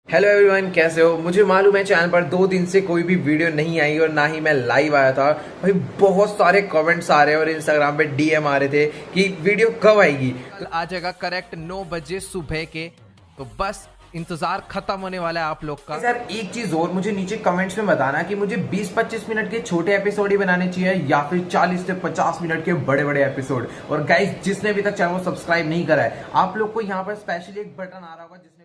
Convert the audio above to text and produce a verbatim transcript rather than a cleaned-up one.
Hello everyone, कैसे हो? मुझे मालूम है चैनल पर दो दिन से कोई भी वीडियो नहीं आई और ना ही मैं लाइव आया था। भाई बहुत सारे कमेंट्स आ रहे हैं और इंस्टाग्राम पे डीएम आ रहे थे कि वीडियो कब आएगी। तो आ जाएगा करेक्ट नौ बजे सुबह के। तो बस इंतजार खत्म होने वाला है आप लोग का। सर एक चीज और, मुझे नीचे कमेंट्स में बताना कि मुझे बीस पच्चीस मिनट के छोटे एपिसोड ही बनाने चाहिए या फिर चालीस से पचास मिनट के बड़े बड़े एपिसोड। और गाइस, जिसने अभी तक चैनल को सब्सक्राइब नहीं करा है, आप लोग को यहाँ पर स्पेशली एक बटन आ रहा होगा जिसमें